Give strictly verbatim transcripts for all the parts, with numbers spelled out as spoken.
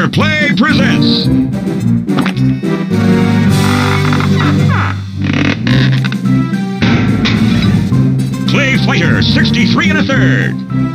Master Play presents. Clay Fighter sixty-three and a third.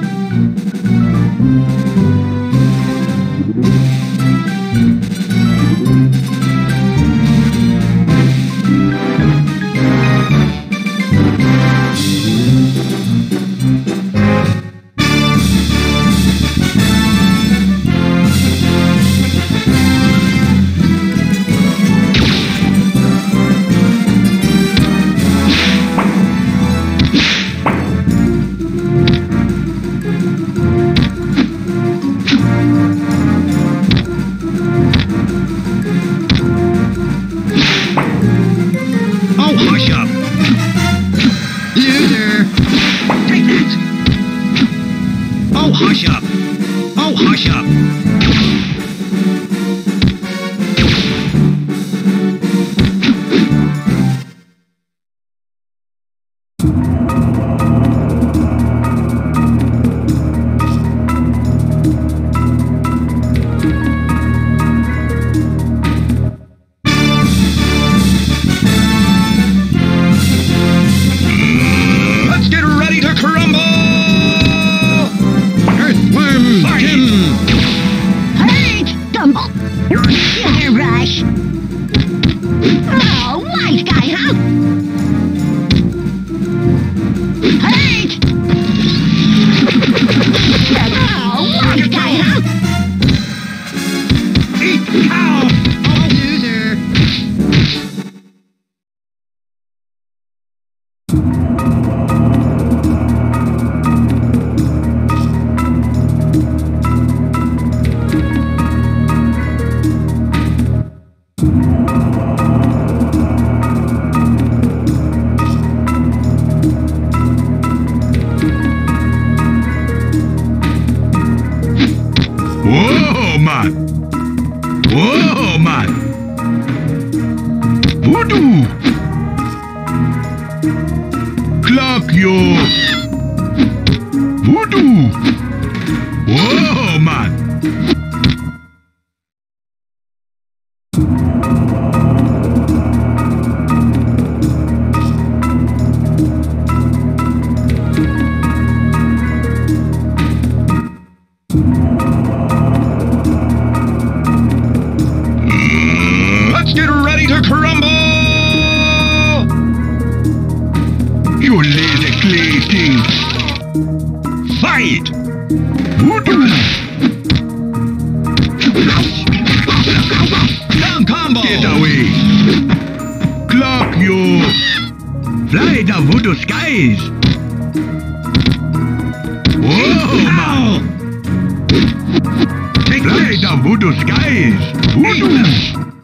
Oh, hush up! Oh, hush up! Let's get ready to crumble! Sugar Rush! Oh, wise guy, huh? Hurt! Oh, wise guy, huh? Eat cow! Oh, loser! Whoa, man! Whoa, man! Voodoo! Clock yo! Voodoo! Whoa, man! Get ready to crumble! You lazy clay thing! Fight! Voodoo! Come combo! Get away! Clock you! Fly the voodoo skies! Whoa, man! Fly the voodoo skies! Voodoo!